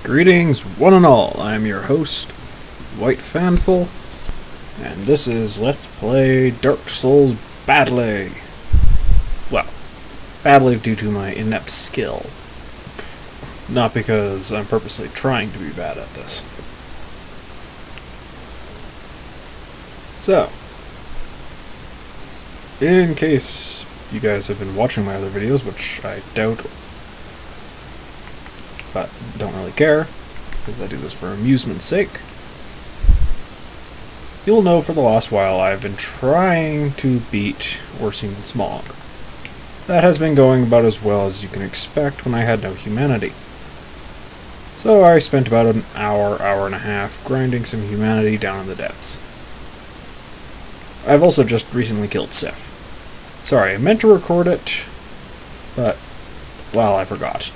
Greetings, one and all. I am your host, White Fanful, and this is Let's Play Dark Souls badly. Well, badly due to my inept skill. Not because I'm purposely trying to be bad at this. So, in case you guys have been watching my other videos, which I doubt, but don't really care, because I do this for amusement's sake, you'll know for the last while I've been trying to beat Orsine and Smog. That has been going about as well as you can expect when I had no humanity. So I spent about an hour and a half grinding some humanity down in the depths. I've also just recently killed Sif. Sorry, I meant to record it, but, well, I forgot.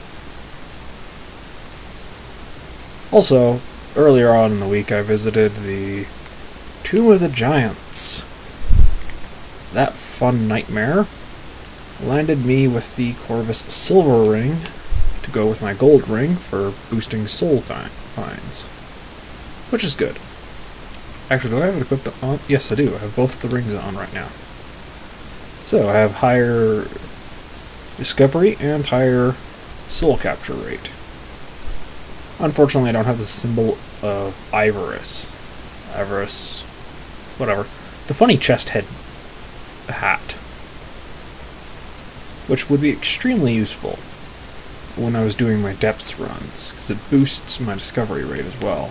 Also, earlier on in the week I visited the Tomb of the Giants. That fun nightmare landed me with the Corvus Silver Ring to go with my Gold Ring for boosting soul finds. Which is good. Actually, do I have it equipped on? Yes, I do. I have both the rings on right now. So, I have higher discovery and higher soul capture rate. Unfortunately, I don't have the symbol of Ivorus. Ivorus, whatever. The funny chest head hat. Which would be extremely useful when I was doing my depths runs, because it boosts my discovery rate as well.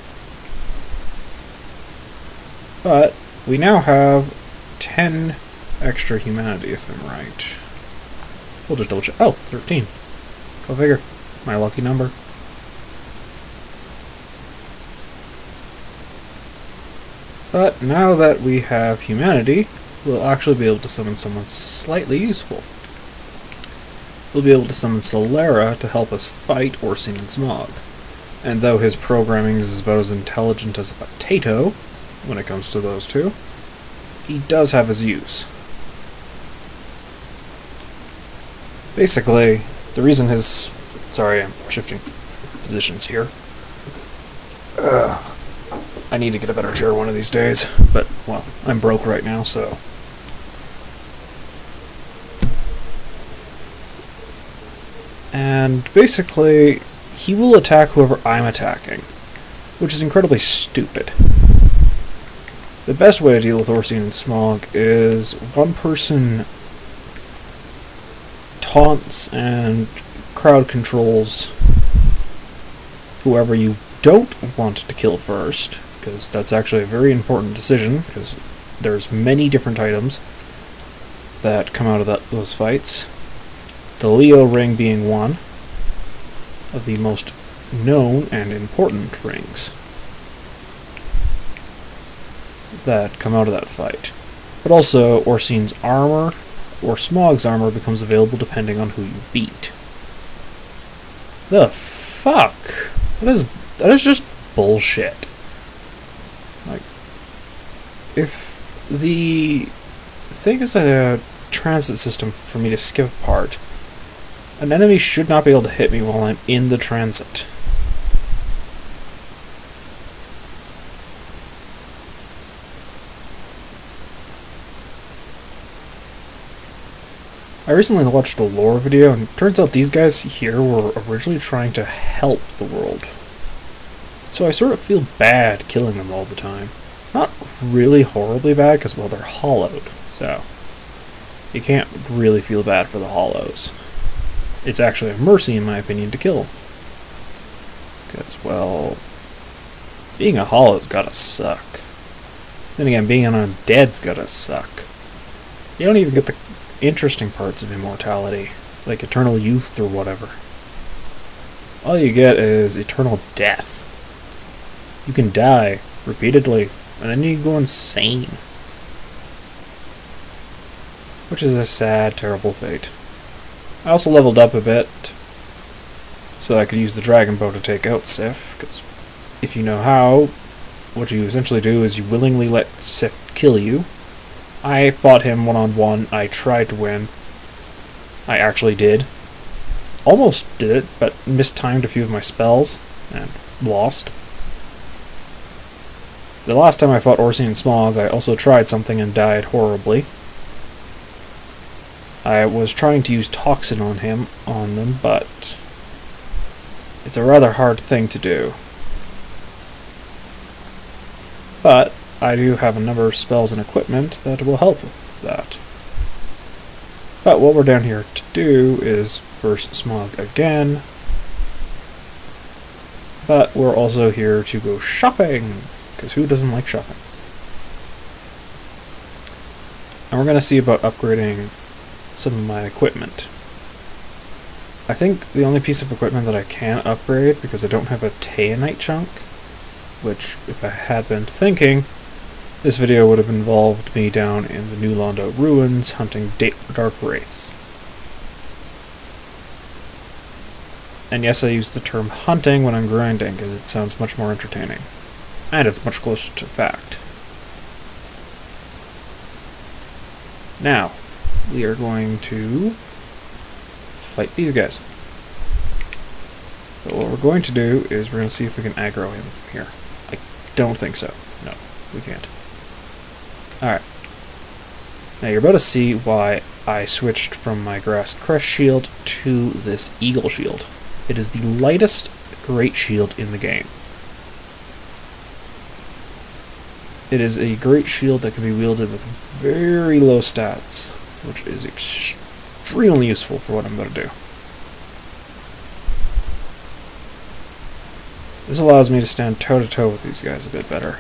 But we now have 10 extra humanity, if I'm right. We'll just double check. Oh, 13. Go figure. My lucky number. But now that we have humanity, we'll actually be able to summon someone slightly useful. We'll be able to summon Solera to help us fight Orsine and Smog. And though his programming is about as intelligent as a potato when it comes to those two, he does have his use. Basically, the reason his... Sorry, I'm shifting positions here. I need to get a better chair one of these days, but, well, I'm broke right now, so... And basically, he will attack whoever I'm attacking, which is incredibly stupid. The best way to deal with Orsine and Smog is one person taunts and crowd controls whoever you don't want to kill first, because that's actually a very important decision, because there's many different items that come out of those fights. The Leo ring being one of the most known and important rings that come out of that fight. But also, Orsine's armor or Smog's armor becomes available depending on who you beat. The fuck? That is just bullshit. Like, if the thing is a transit system for me to skip a part, an enemy should not be able to hit me while I'm in the transit. I recently watched a lore video, and it turns out these guys here were originally trying to help the world. So I sort of feel bad killing them all the time. Not really horribly bad, because, well, they're hollowed, so you can't really feel bad for the hollows. It's actually a mercy, in my opinion, to kill. Because, well, being a hollow's gotta suck. Then again, being an undead's gotta suck. You don't even get the interesting parts of immortality, like eternal youth or whatever. All you get is eternal death. You can die repeatedly, and then you go insane. Which is a sad, terrible fate. I also leveled up a bit so I could use the Dragon Bow to take out Sif, because if you know how, what you essentially do is you willingly let Sif kill you. I fought him one-on-one, I tried to win. I actually did. almost did it, but mistimed a few of my spells and lost. The last time I fought Orsian Smog, I also tried something and died horribly. I was trying to use Toxin on them, but it's a rather hard thing to do. But I do have a number of spells and equipment that will help with that. But what we're down here to do is first Smog again. But we're also here to go shopping, because who doesn't like shopping? And we're going to see about upgrading some of my equipment. I think the only piece of equipment that I can upgrade, because I don't have a Taenite chunk, which, if I had been thinking, this video would have involved me down in the New Londo ruins hunting dark wraiths. And yes, I use the term hunting when I'm grinding, because it sounds much more entertaining. And it's much closer to fact. Now, we are going to fight these guys. But what we're going to do is we're going to see if we can aggro him from here. I don't think so. No, we can't. Alright. Now you're about to see why I switched from my Grass Crest shield to this Eagle shield. It is the lightest great shield in the game. It is a great shield that can be wielded with very low stats, which is extremely useful for what I'm going to do. This allows me to stand toe-to-toe with these guys a bit better.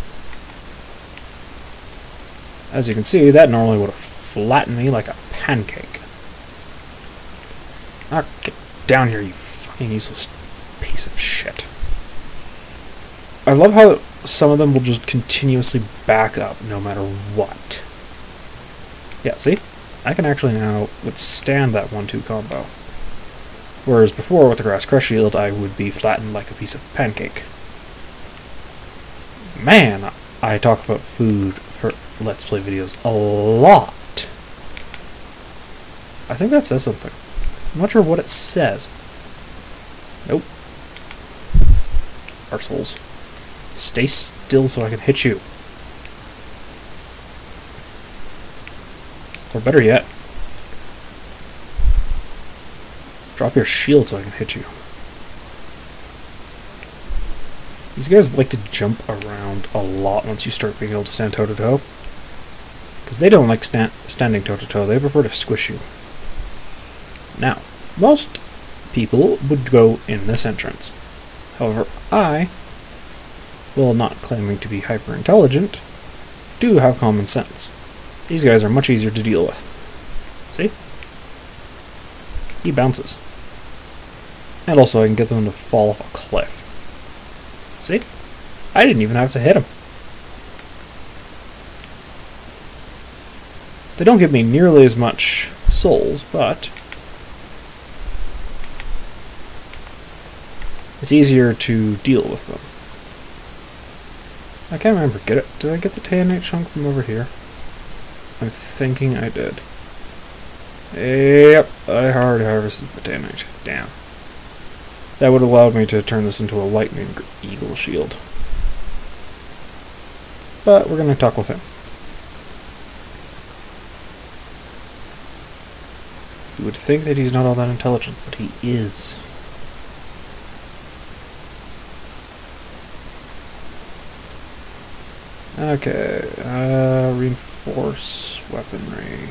As you can see, that normally would have flattened me like a pancake. Ah, get down here, you fucking useless piece of shit. I love how some of them will just continuously back up no matter what. Yeah, see? I can actually now withstand that 1-2 combo. Whereas before, with the Grass Crest shield, I would be flattened like a piece of pancake. Man, I talk about food for Let's Play videos a lot. I think that says something. I'm not sure what it says. Nope. Arseholes. Stay still so I can hit you. Or better yet, drop your shield so I can hit you. These guys like to jump around a lot once you start being able to stand toe-to-toe. Because they don't like standing toe-to-toe, they prefer to squish you. Now, most people would go in this entrance. However, I, while not claiming to be hyper-intelligent, do have common sense. These guys are much easier to deal with. See? He bounces. And also I can get them to fall off a cliff. See? I didn't even have to hit him. They don't give me nearly as much souls, but it's easier to deal with them. I can't remember. Did I get the Taenite chunk from over here? I'm thinking I did. Yep, I hard harvested the Taenite. Damn. That would have allowed me to turn this into a Lightning Eagle shield. But we're going to talk with him. You would think that he's not all that intelligent, but he is. Okay, reinforce weaponry.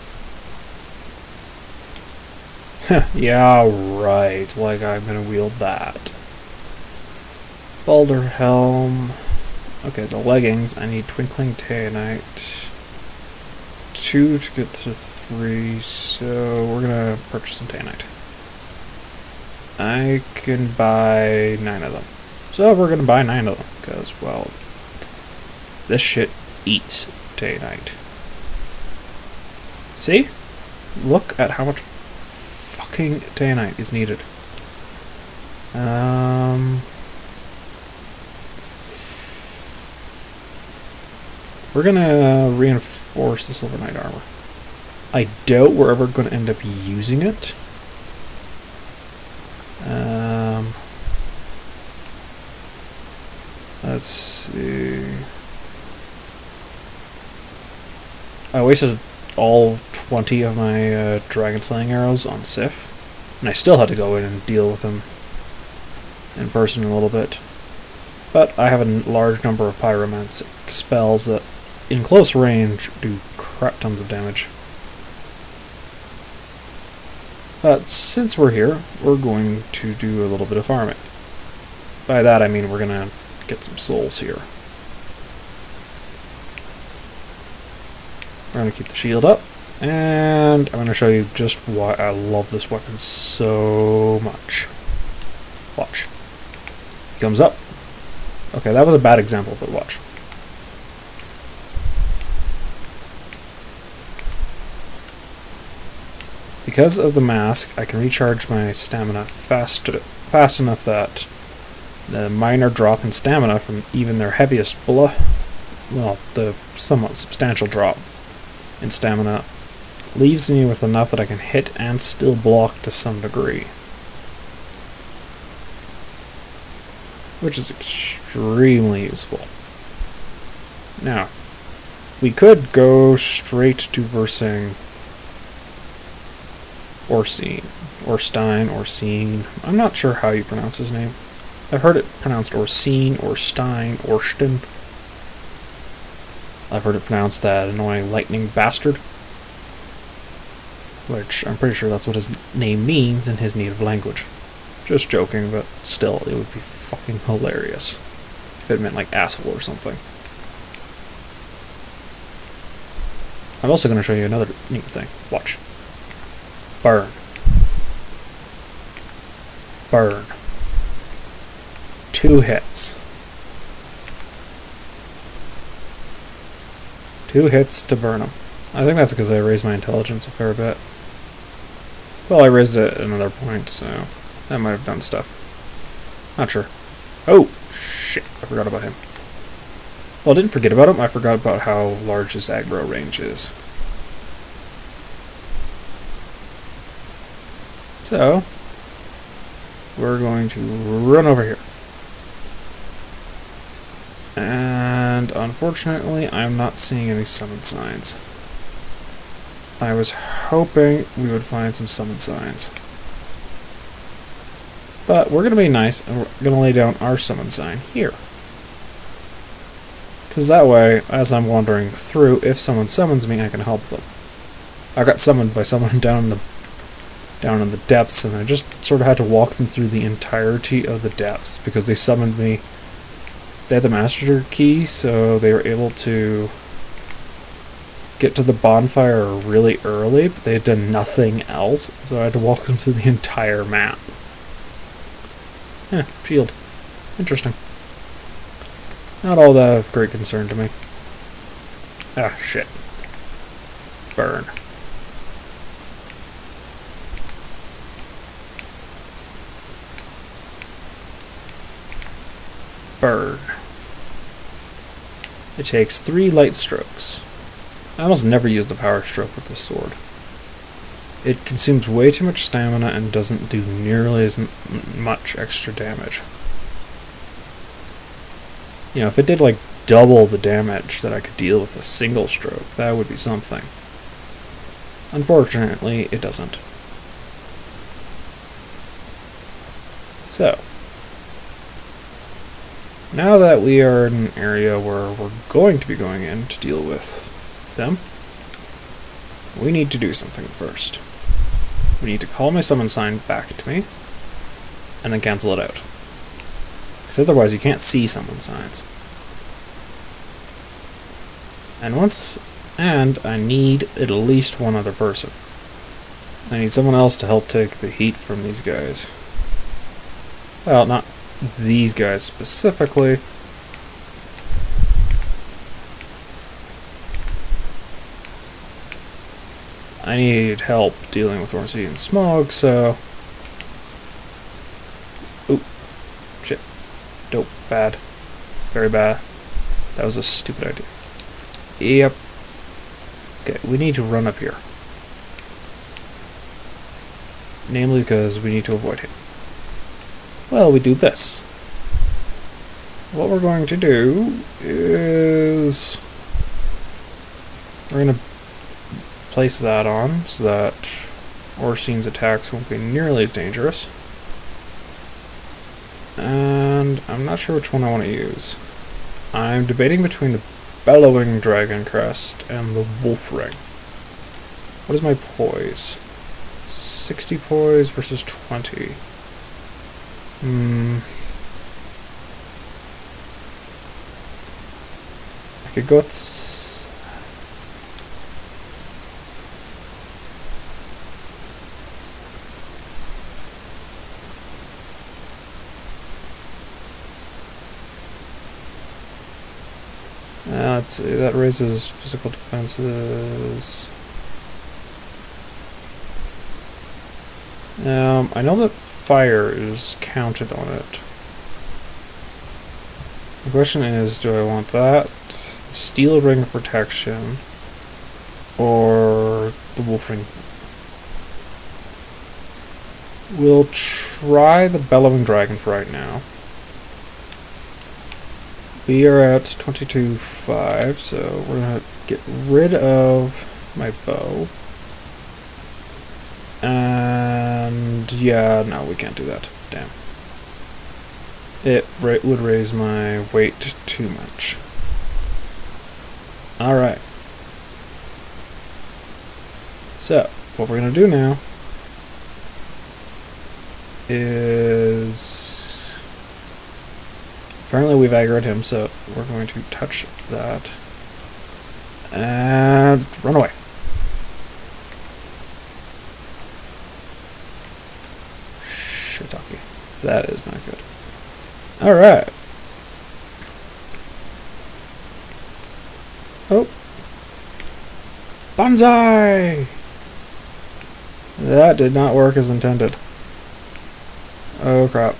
Yeah, right, like I'm gonna wield that. Balder Helm. Okay, the leggings, I need Twinkling Taenite. 2 to get to 3, so we're gonna purchase some Taenite. I can buy 9 of them. So we're gonna buy 9 of them, because, well, this shit eats Taenite. See? Look at how much fucking Taenite is needed. We're gonna reinforce the Silver Knight armor. I doubt we're ever gonna end up using it. Let's see. I wasted all 20 of my dragon slaying arrows on Sif, and I still had to go in and deal with him in person a little bit. But I have a large number of pyromantic spells that, in close range, do crap tons of damage. But since we're here, we're going to do a little bit of farming. By that I mean we're gonna get some souls here. We're gonna keep the shield up, and I'm gonna show you just why I love this weapon so much. Watch. He comes up. Okay, that was a bad example, but watch. Because of the mask, I can recharge my stamina fast enough that the minor drop in stamina from even their heaviest blow, well, the somewhat substantial drop in stamina, leaves me with enough that I can hit and still block to some degree. Which is extremely useful. Now, we could go straight to versing Orsine, Orstein, Orsine. I'm not sure how you pronounce his name. I've heard it pronounced Orsine, Orstein, Orsten. I've heard it pronounced that annoying lightning bastard, which I'm pretty sure that's what his name means in his native language. Just joking, but still, it would be fucking hilarious if it meant like asshole or something. I'm also going to show you another neat thing. Watch. Burn. Burn. 2 hits. 2 hits to burn him. I think that's because I raised my intelligence a fair bit. Well, I raised it at another point, so that might have done stuff. Not sure. Oh, shit. I forgot about him. Well, I didn't forget about him. I forgot about how large his aggro range is. So, we're going to run over here. And unfortunately, I'm not seeing any summon signs. I was hoping we would find some summon signs. But we're going to be nice, and we're going to lay down our summon sign here. Because that way, as I'm wandering through, if someone summons me, I can help them. I got summoned by someone down in the depths, and I just sort of had to walk them through the entirety of the depths, because they summoned me. They had the master key, so they were able to get to the bonfire really early, but they had done nothing else, so I had to walk them through the entire map. Shield. Interesting. Not all that of great concern to me. Ah, shit. Burn. Burn. It takes 3 light strokes. I almost never use the power stroke with this sword. It consumes way too much stamina and doesn't do nearly as much extra damage. You know, if it did like double the damage that I could deal with a single stroke, that would be something. Unfortunately, it doesn't. So, now that we are in an area where we're going to be going in to deal with them, we need to do something first. We need to call my summon sign back to me, and then cancel it out. Because otherwise you can't see summon signs. And I need at least one other person. I need someone else to help take the heat from these guys. Well, not these guys specifically. I need help dealing with Ornstein smog, so... Oop. Shit. Dope. Bad. Very bad. That was a stupid idea. Yep. Okay, we need to run up here. Namely because we need to avoid him. Well, we do this. what we're going to do is we're going to place that on so that Orstein's attacks won't be nearly as dangerous. And I'm not sure which one I want to use. I'm debating between the Bellowing Dragon Crest and the Wolf Ring. What is my poise? 60 poise versus 20. I could go with this. Let's see, that raises physical defenses. I know that fire is counted on it. The question is, do I want that, Steel Ring of Protection, or the Wolf Ring? We'll try the Bellowing Dragon for right now. We are at 22.5, so we're going to get rid of my bow. And yeah, no, we can't do that. Damn. It would raise my weight too much. Alright. So, what we're going to do now is... Apparently we've aggroed him, so we're going to touch that. And run away. Shiitake. That is not good. Alright. Oh. Banzai! That did not work as intended. Oh crap.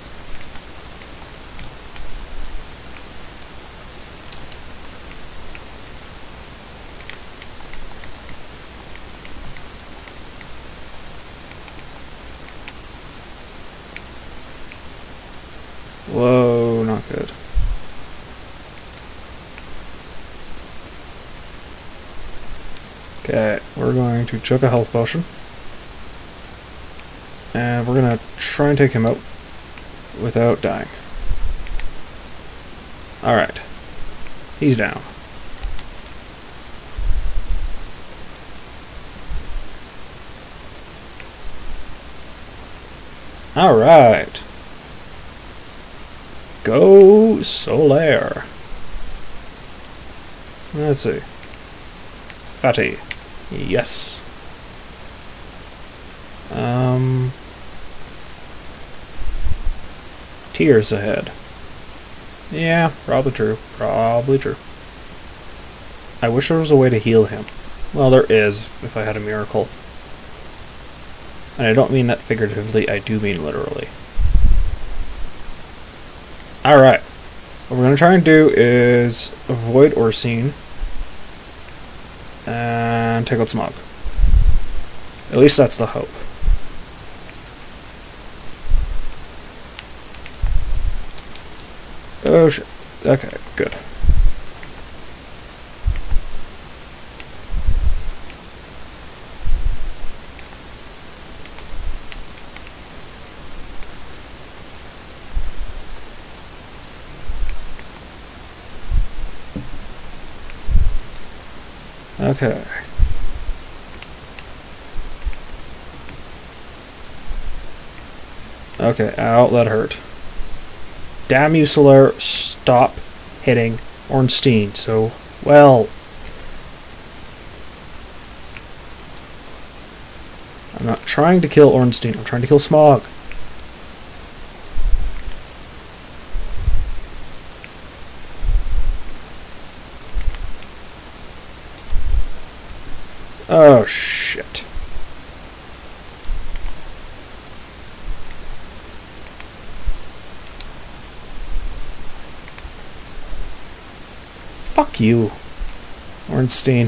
Whoa, not good. Okay, we're going to chuck a health potion. And we're going to try and take him out without dying. Alright. He's down. Alright. Go Solaire. Let's see. Fatty. Yes. Tears ahead. Yeah, probably true. Probably true. I wish there was a way to heal him. Well, there is, if I had a miracle. And I don't mean that figuratively, I do mean literally. Alright. What we're going to try and do is avoid Orstein and take out Smog. At least that's the hope. Oh shit. Okay, good. Okay. Okay, ow, that hurt. Damn you, Solaire, stop hitting Ornstein so well. I'm not trying to kill Ornstein, I'm trying to kill Smog. Oh, shit. Fuck you, Ornstein.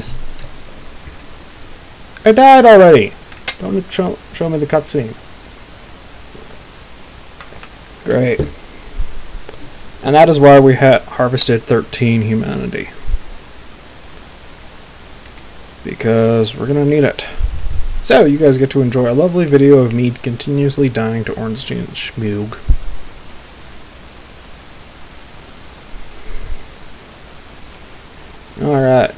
I died already! Don't show me the cutscene. Great. And that is why we harvested 13 humanity. Because we're gonna need it. So, you guys get to enjoy a lovely video of me continuously dying to Ornstein and Schmoog. Alright.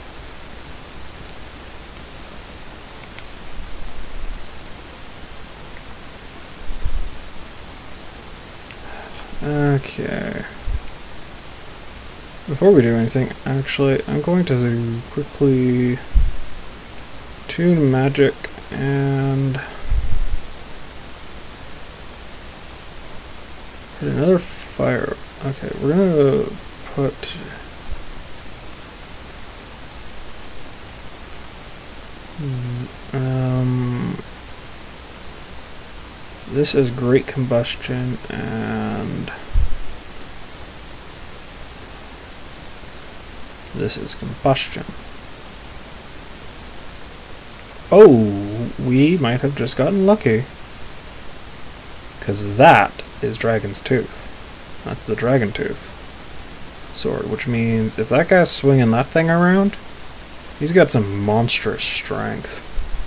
Okay. Before we do anything, actually, I'm going to quickly tune magic and put another fire. Okay, we're gonna put this is great combustion, and this is combustion. Oh, we might have just gotten lucky. Because that is Dragon's Tooth. That's the Dragon Tooth sword, which means if that guy's swinging that thing around, he's got some monstrous strength.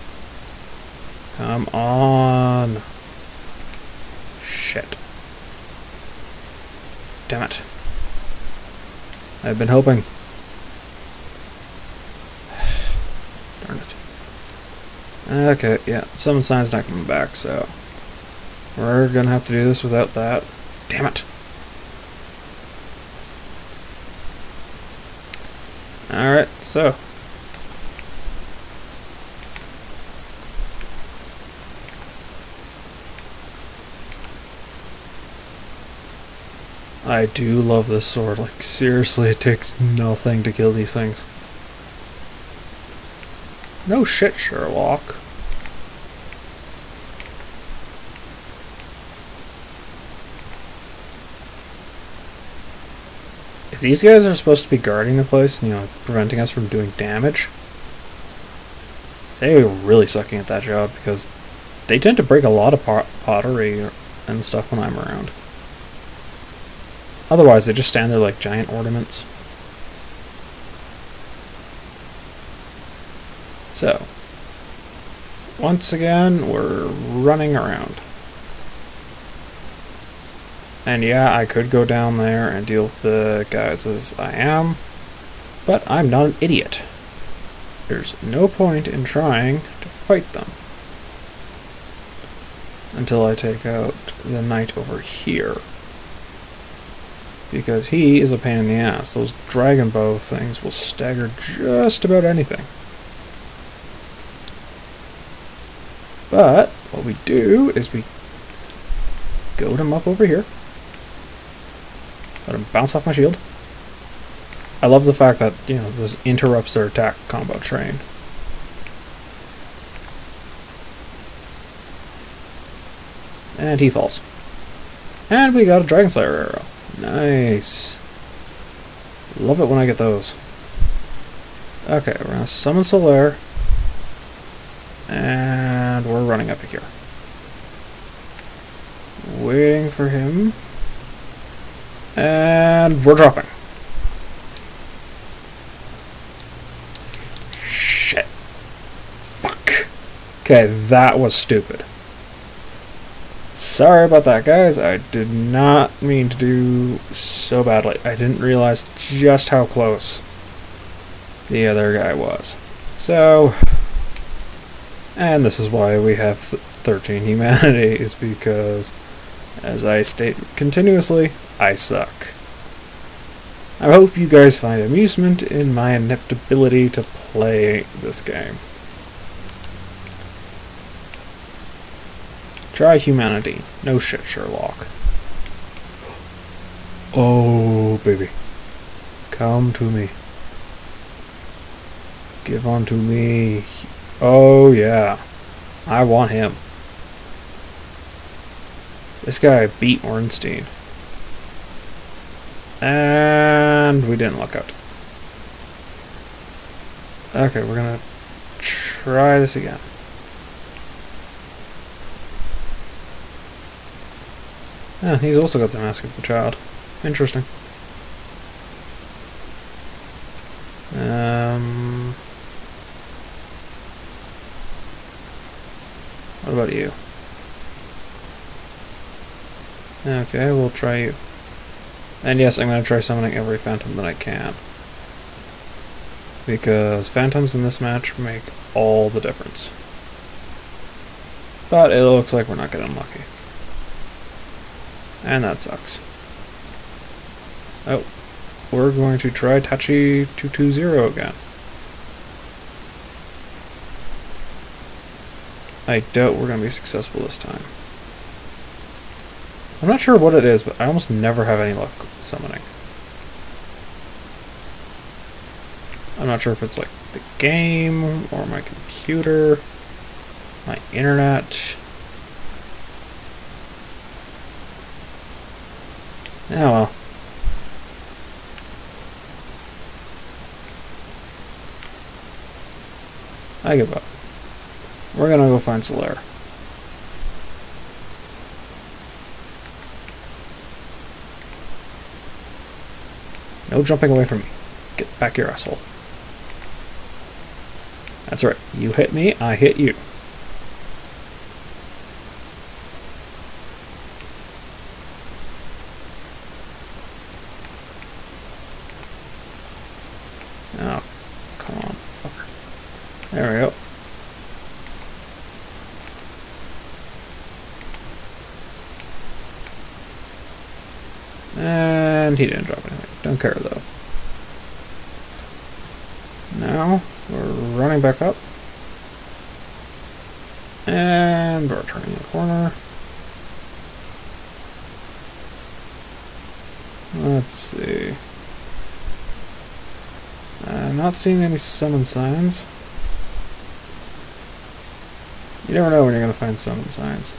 Come on. Shit. Damn it. I've been hoping. Darn it. Okay, yeah, summon sign's not coming back, so we're gonna have to do this without that. Damn it. Alright, so I do love this sword. Like, seriously, it takes nothing to kill these things. No shit, Sherlock. If these guys are supposed to be guarding the place, you know, preventing us from doing damage, they are really sucking at that job, because they tend to break a lot of pottery and stuff when I'm around. Otherwise, they just stand there like giant ornaments. So, once again, we're running around. And yeah, I could go down there and deal with the guys as I am, but I'm not an idiot. There's no point in trying to fight them until I take out the knight over here. Because he is a pain in the ass. Those dragon bow things will stagger just about anything. But what we do is we goad him up over here. Let him bounce off my shield. I love the fact that, you know, this interrupts their attack combo train. And he falls. And we got a Dragon Slayer arrow. Nice. Love it when I get those. Okay, we're gonna summon Solaire. And we're running up here. Waiting for him. And we're dropping. Shit. Fuck. Okay, that was stupid. Sorry about that, guys. I did not mean to do so badly. I didn't realize just how close the other guy was. So, and this is why we have 13 humanity, is because, as I state continuously, I suck. I hope you guys find amusement in my inept ability to play this game. Try humanity. No shit, Sherlock. Oh, baby. Come to me. Give on to me. Oh, yeah. I want him. This guy beat Ornstein. And we didn't luck out. Okay, we're gonna try this again. Yeah, he's also got the Mask of the Child. Interesting. What about you? Okay, we'll try you. And yes, I'm going to try summoning every phantom that I can. Because phantoms in this match make all the difference. But it looks like we're not getting lucky. And that sucks. Oh, we're going to try Tachi 220 again. I doubt we're going to be successful this time. I'm not sure what it is, but I almost never have any luck summoning. I'm not sure if it's like the game, or my computer, my internet. Oh well. I give up. We're gonna go find Solaire. No jumping away from me. Get back here, asshole. That's right. You hit me, I hit you. Oh, come on, fucker. There we go. And he didn't drop anything. Don't care though. Now we're running back up. And we're turning the corner. Let's see. I'm not seeing any summon signs. You never know when you're going to find summon signs.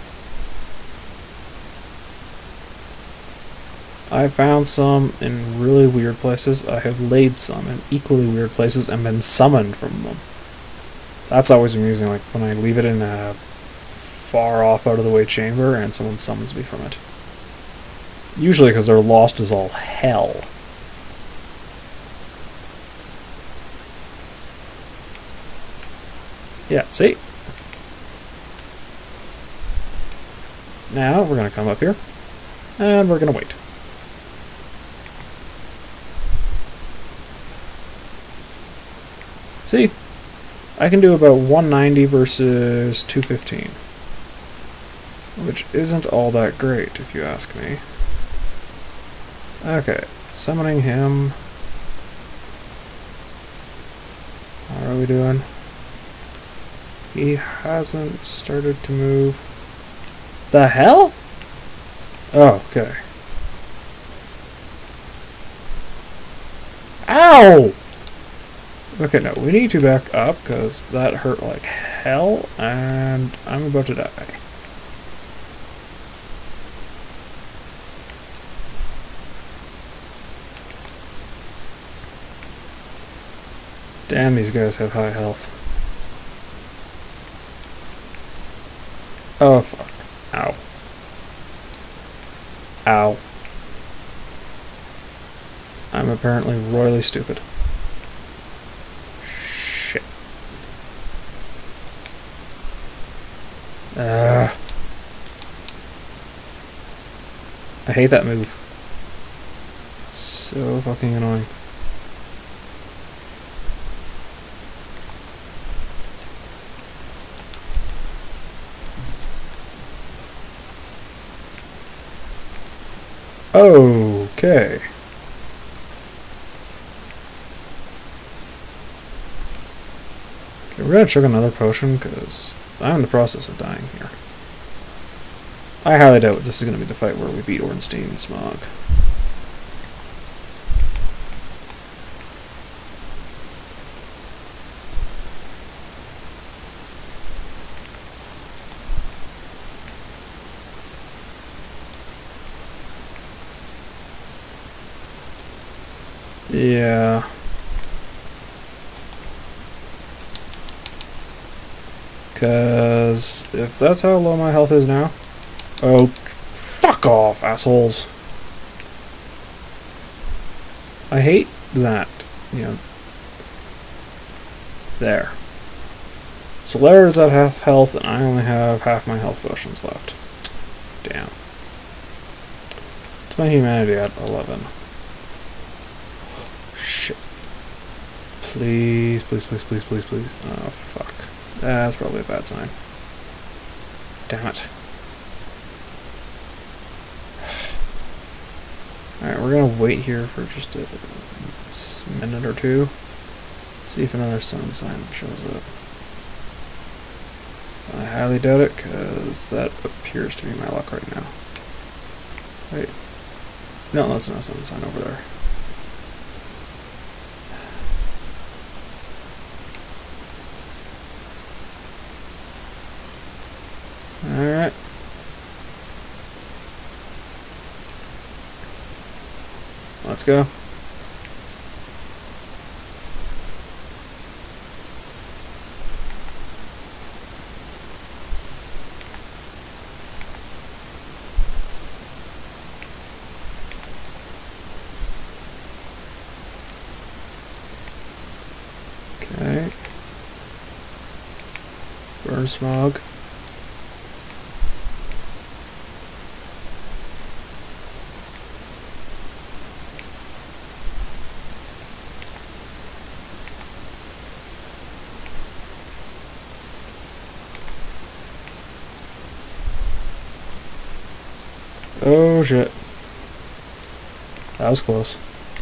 I found some in really weird places. I have laid some in equally weird places and been summoned from them. That's always amusing, like when I leave it in a far off out of the way chamber and someone summons me from it. Usually because they're lost as all hell. Yeah, see? Now we're going to come up here and we're going to wait. See? I can do about 190 versus 215. Which isn't all that great, if you ask me. Okay, summoning him. How are we doing? He hasn't started to move. The hell? Oh, okay. Ow! Okay, no, we need to back up, because that hurt like hell, and I'm about to die. Damn, these guys have high health. Oh, fuck. Ow. Ow. I'm apparently royally stupid. Shit. I hate that move. It's so fucking annoying. Okay. Okay, we're gonna chug another potion because I'm in the process of dying here. I highly doubt this is gonna be the fight where we beat Ornstein and Smog. Yeah. Because if that's how low my health is now... Oh, fuck off, assholes. I hate that, you know. There. Solaire is at half health, and I only have half my health potions left. Damn. It's my humanity at 11. Shit. Please, please, please, please, please, please. Oh, fuck. That's probably a bad sign. Damn it. Alright, we're gonna wait here for just a minute or two. See if another sun sign shows up. I highly doubt it, because that appears to be my luck right now. Wait. No, that's not a sun sign over there. Alright. Let's go. Okay. Burn smog. Oh shit. That was close.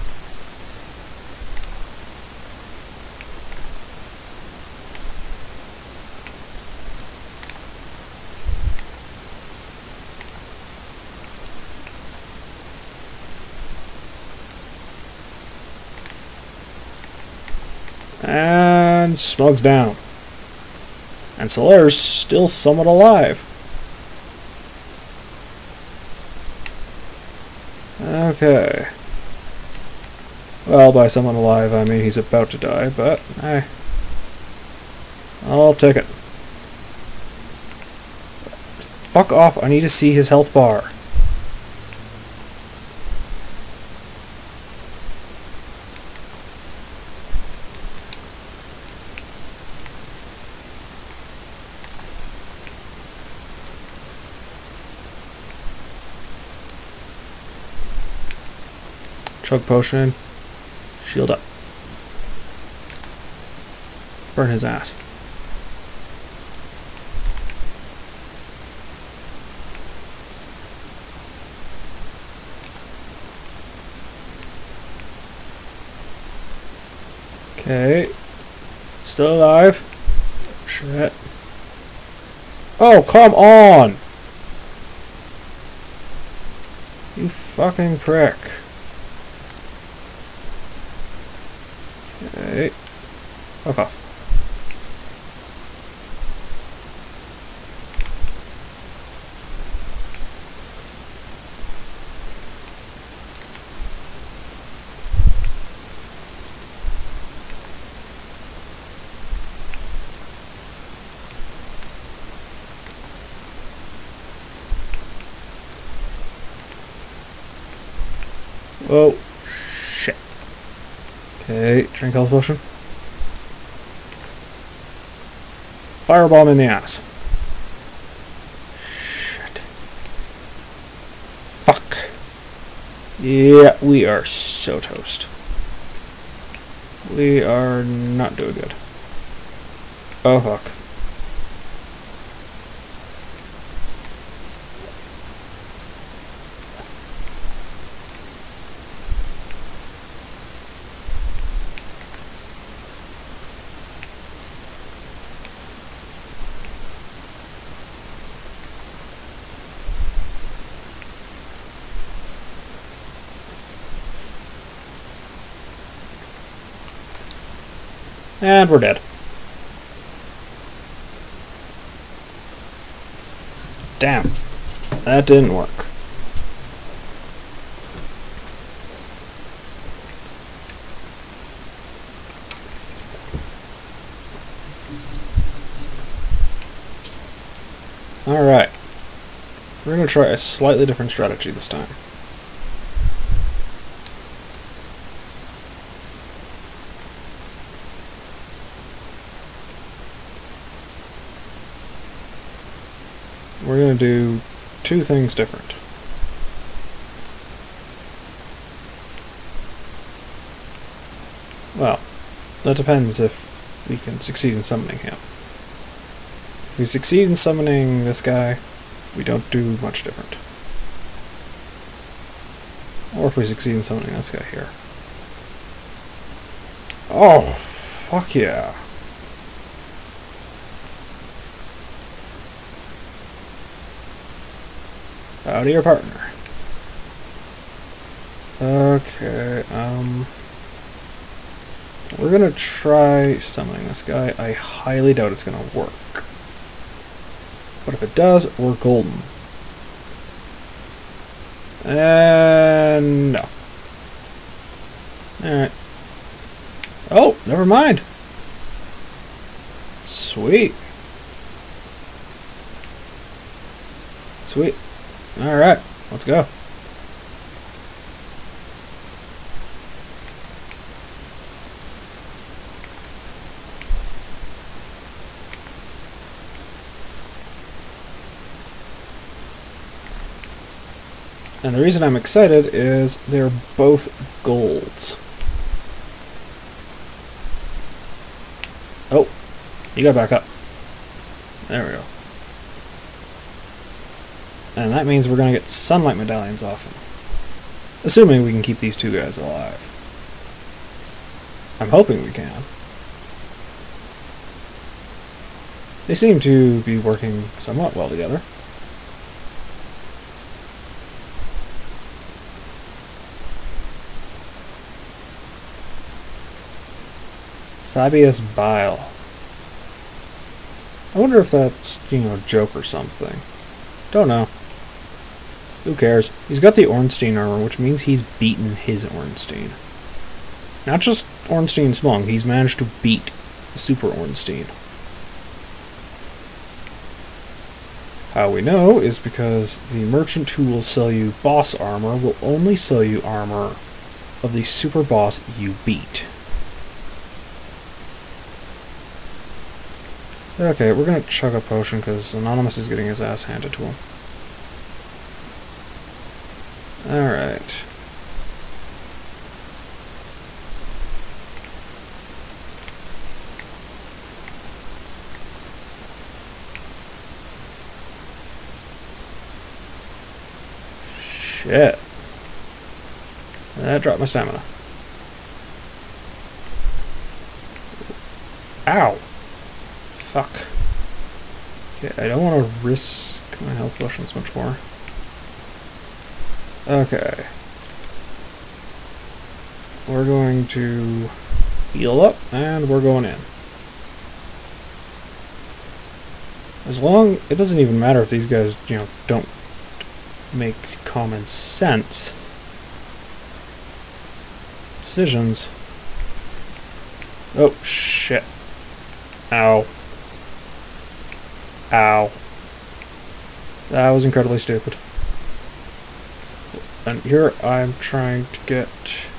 And smog's down. And Solaire's still somewhat alive. Okay. Well, by someone alive, I mean he's about to die, but I'll take it. Fuck off, I need to see his health bar. Chug potion. Shield up. Burn his ass. Okay. Still alive. Shit. Oh, come on! You fucking prick. Okay. Fuck off. Whoa. Shit. Okay, drink health potion. Fireball him in the ass. Shit. Fuck. Yeah, we are so toast. We are not doing good. Oh fuck. And we're dead. Damn. That didn't work. Alright. We're going to try a slightly different strategy this time. we're going to do two things different. Well, that depends if we can succeed in summoning him. If we succeed in summoning this guy, we don't do much different. Or if we succeed in summoning this guy here. Oh, fuck yeah. Howdy, your partner. Okay, we're gonna try summoning this guy. I highly doubt it's gonna work. But if it does, we're golden. And no. Alright. Oh, never mind. Sweet. Sweet. Alright, let's go. And the reason I'm excited is they're both golds. Oh, you gotta back up. There we go. And that means we're gonna get sunlight medallions off them. Assuming we can keep these two guys alive. I'm hoping we can. They seem to be working somewhat well together. Fabius Bile. I wonder if that's, a joke or something. Don't know. Who cares? He's got the Ornstein armor, which means he's beaten his Ornstein. Not just Ornstein Smung, he's managed to beat the Super Ornstein. How we know is because the merchant who will sell you boss armor will only sell you armor of the super boss you beat. Okay, we're gonna chug a potion because Anonymous is getting his ass handed to him. Alright. Shit. That dropped my stamina. Ow! Fuck. Okay, I don't want to risk my health potions much more. Okay. We're going to heal up, and we're going in. As long... It doesn't even matter if these guys, don't make common sense decisions. Oh, shit. Ow. Ow. That was incredibly stupid. And here I'm trying to get...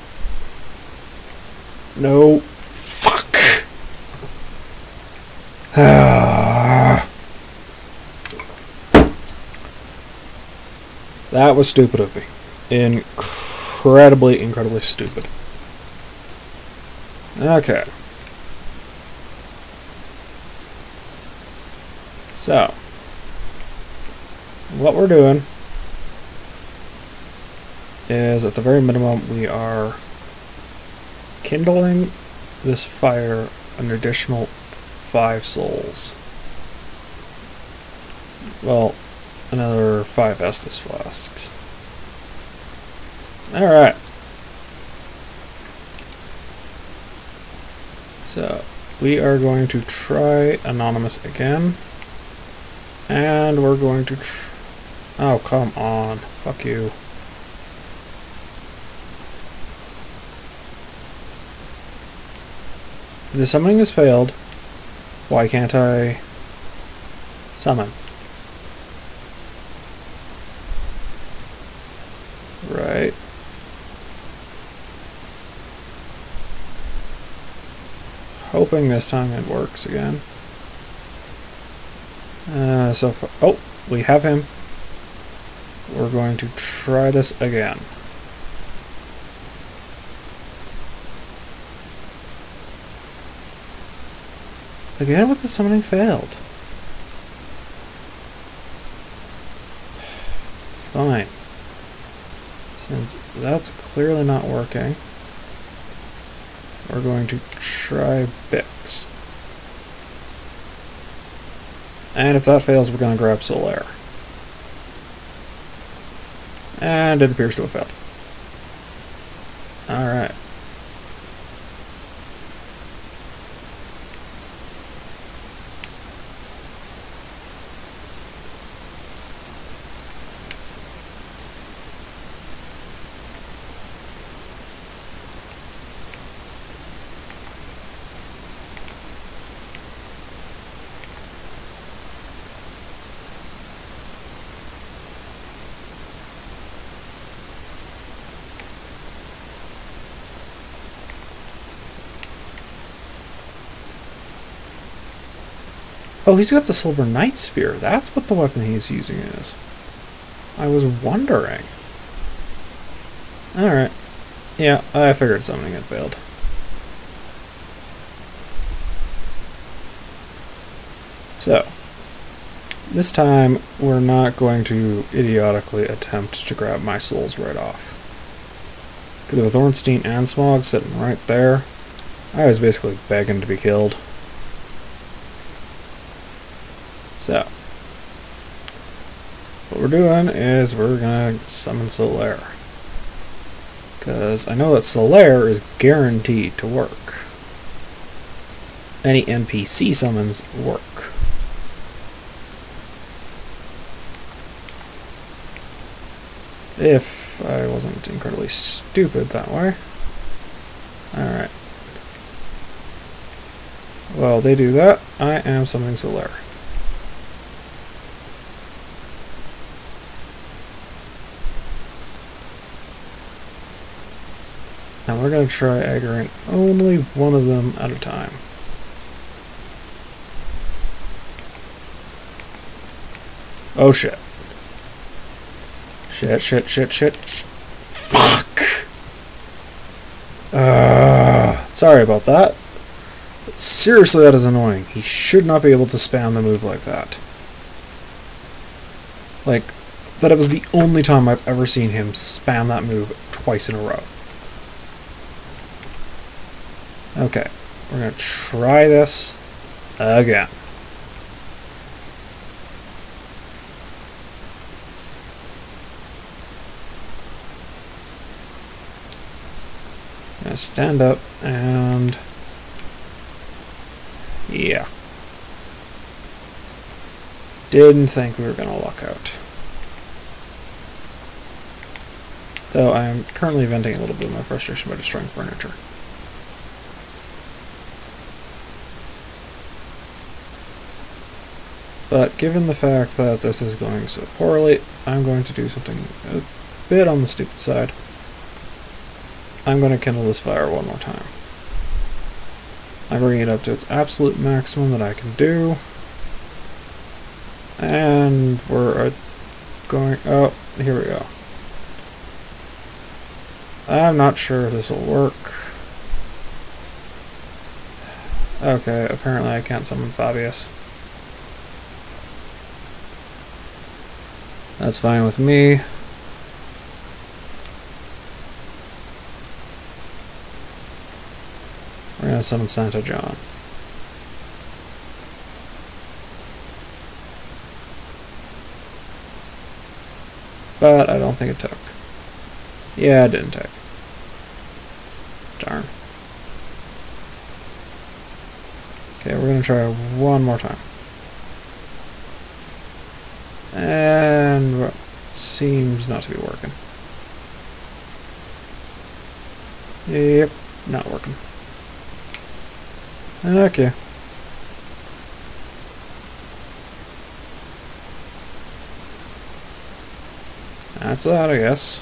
No. Fuck! That was stupid of me. Incredibly, incredibly stupid. Okay. So, what we're doing is, at the very minimum, we are kindling this fire an additional 5 souls. Well, another 5 Estus flasks. Alright. So, we are going to try Anonymous again. And we're going to oh, come on. Fuck you. If the summoning has failed, why can't I summon? Right. Hoping this time it works again. So far, oh, we have him. We're going to try this again. Again with the summoning failed. Fine. Since that's clearly not working, we're going to try Bix. And if that fails, we're going to grab Solaire. And it appears to have failed. Alright. Oh, he's got the Silver Knight Spear. That's what the weapon he's using is. I was wondering. Alright. Yeah, I figured summoning had failed. So, this time we're not going to idiotically attempt to grab my souls right off. Because with Ornstein and Smog sitting right there, I was basically begging to be killed. So, what we're doing is we're going to summon Solaire. Because I know that Solaire is guaranteed to work. Any NPC summons work. If I wasn't incredibly stupid that way. Alright. Well, they do that. I am summoning Solaire. And we're going to try aggroing only one of them at a time. Oh shit. Shit. Fuck! Sorry about that. But seriously, that is annoying. He should not be able to spam the move like that. Like, that was the only time I've ever seen him spam that move twice in a row. Okay, we're going to try this again. Gonna stand up and yeah. Didn't think we were going to luck out. Though I am currently venting a little bit of my frustration by destroying furniture. But given the fact that this is going so poorly, I'm going to do something a bit on the stupid side. I'm going to kindle this fire one more time. I'm bringing it up to its absolute maximum that I can do. And we're going... oh, here we go. I'm not sure if this will work. Okay, apparently I can't summon Fabius. That's fine with me. We're going to summon Santa John. But I don't think it took. Yeah, it didn't take. Darn. Okay, we're going to try one more time. And well, seems not to be working. Yep, not working. Okay. That's that, I guess.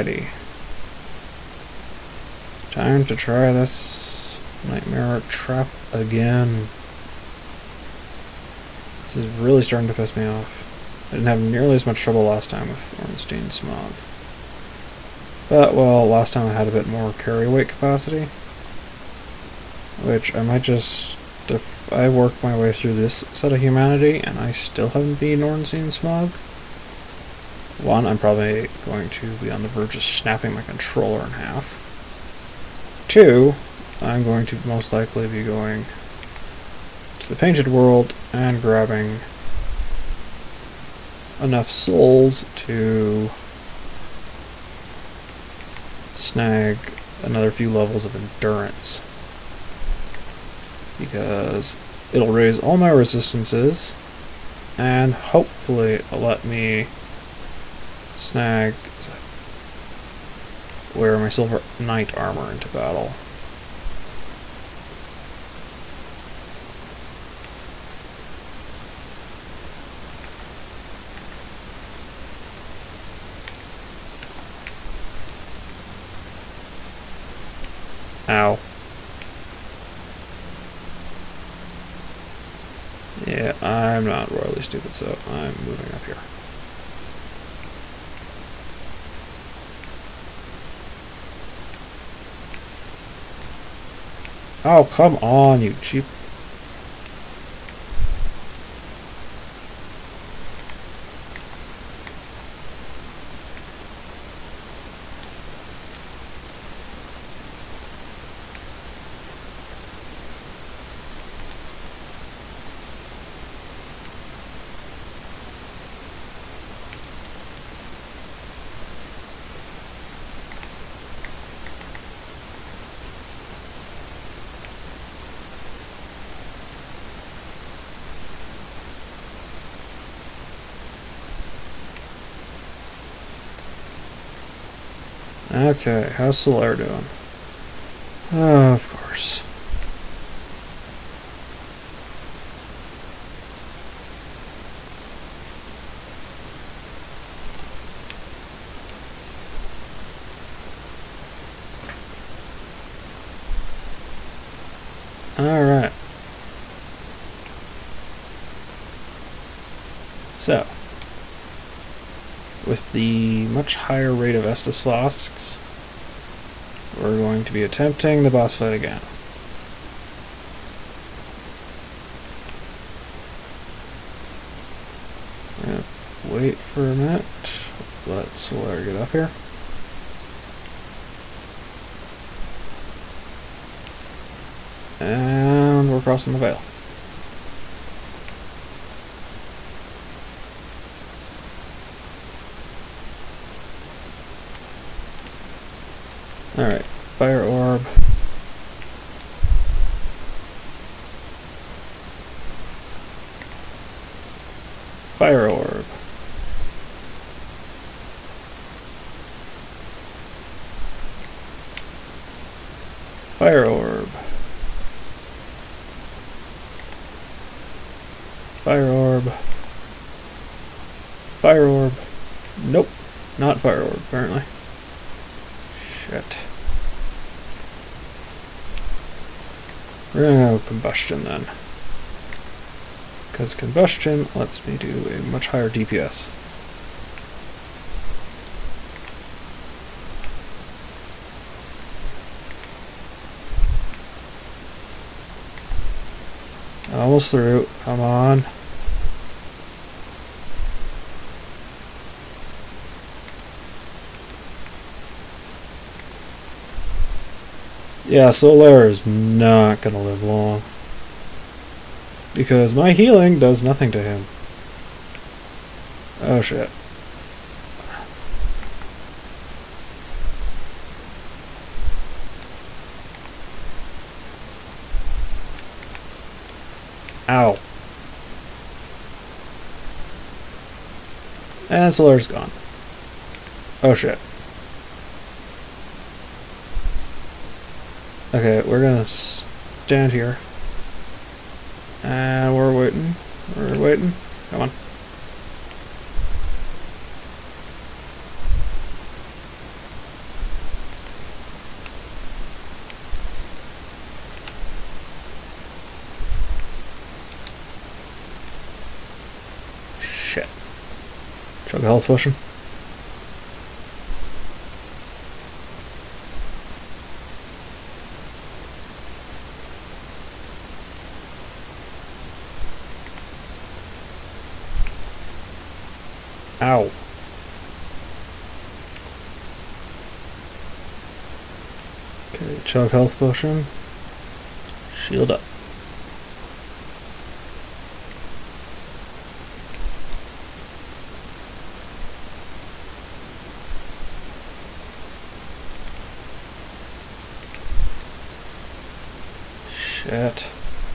Alrighty. Time to try this nightmare trap again. This is really starting to piss me off. I didn't have nearly as much trouble last time with Ornstein Smog. But, well, last time I had a bit more carry weight capacity. Which I might just... If I work my way through this set of humanity and I still haven't beaten Ornstein Smog, one, I'm probably going to be on the verge of snapping my controller in half. Two, I'm going to most likely be going to the Painted World and grabbing enough souls to snag another few levels of endurance, because it'll raise all my resistances and hopefully it'll let me snag wear my Silver Knight armor into battle. Ow. Yeah, I'm not royally stupid, so I'm moving up here. Oh, come on, you cheap... Okay, how's Solaire doing? Oh, of course. Alright. So, with the much higher rate of Estus Flasks, we're going to be attempting the boss fight again. Wait for a minute. Let Solaire get up here. And we're crossing the veil. Alright, Fire Orb. Fire Orb. Fire Orb. Fire Orb. Fire Orb. Nope, not Fire Orb, apparently. Shit. We're gonna go Combustion then. Because Combustion lets me do a much higher DPS. Almost through. Come on. Yeah, Solaire is not gonna live long. Because my healing does nothing to him. Oh shit. Ow. And Solaire's gone. Oh shit. Okay, we're gonna stand here. And we're waiting. We're waiting. Come on. Shit. Chug a health potion. Ow. Okay, chug health potion. Shield up. Shit.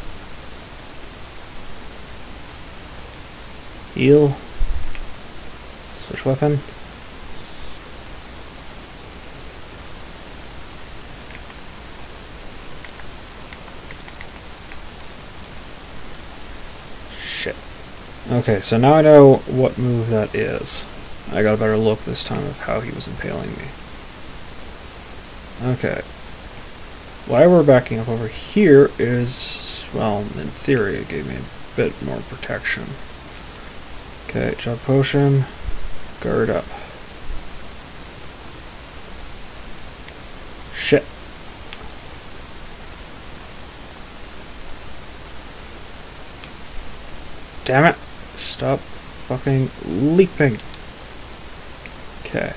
Heal. Switch weapon. Shit. Okay, so now I know what move that is. I got a better look this time of how he was impaling me. Okay. Why we're backing up over here is, well, in theory it gave me a bit more protection. Okay, chug potion. Guard up. Shit. Damn it. Stop fucking leaping. Okay.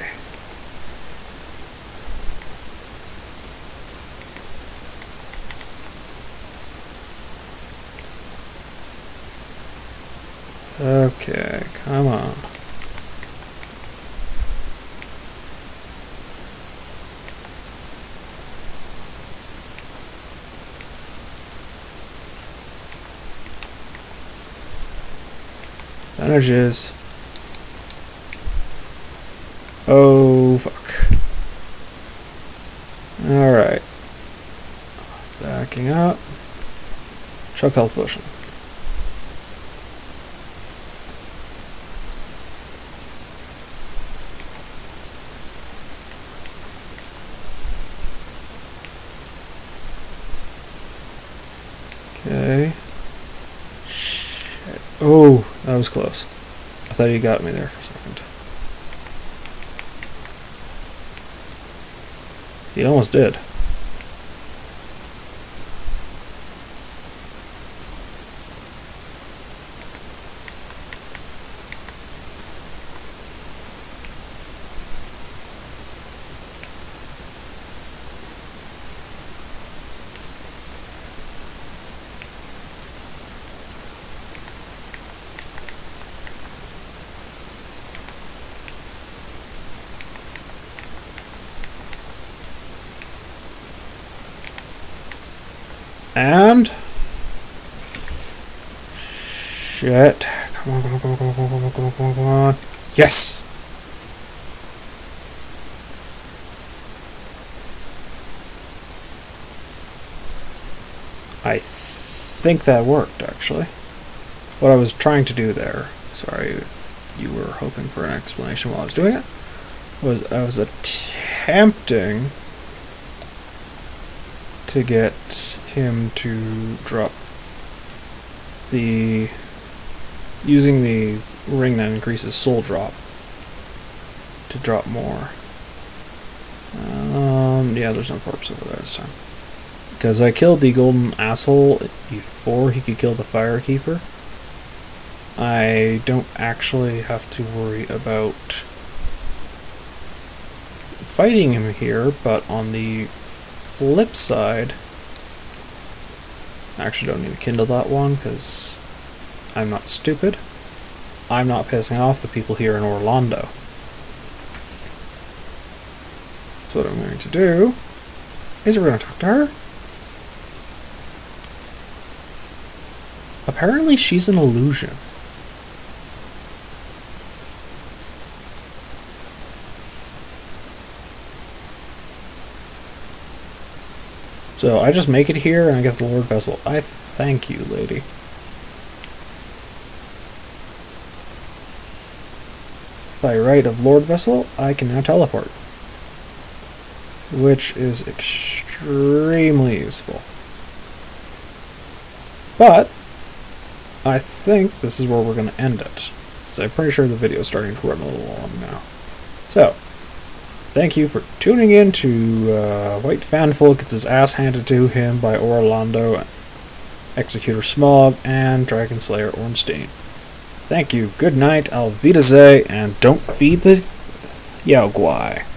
Okay, come on. Bandages. Oh, fuck. Alright. Backing up. Chug health potion. Okay. Shit. Oh, that was close. I thought you got me there for a second. He almost did. And shit. Come on, come on, come on, come on, come on, come on, come on, come on. Yes! I think that worked, actually. What I was trying to do there, sorry if you were hoping for an explanation while I was doing it, was I was attempting to get him to drop the, using the ring that increases soul drop to drop more. Yeah, there's no corpse over there this time. Because I killed the golden asshole before he could kill the firekeeper. I don't actually have to worry about fighting him here, but on the flip side, I actually don't need to kindle that one because I'm not stupid. I'm not pissing off the people here in Orlando. So what I'm going to do is we're going to talk to her. Apparently she's an illusion. So I just make it here and I get the Lord Vessel. I thank you, lady. By right of Lord Vessel, I can now teleport. Which is extremely useful. But I think this is where we're going to end it. because I'm pretty sure the video is starting to run a little long now. So, thank you for tuning in to White Fanfolk gets his ass handed to him by Orlando, Executor Smog, and Dragon Slayer Ornstein. Thank you, good night, Auf Wiedersehen, and don't feed the Yao Guai.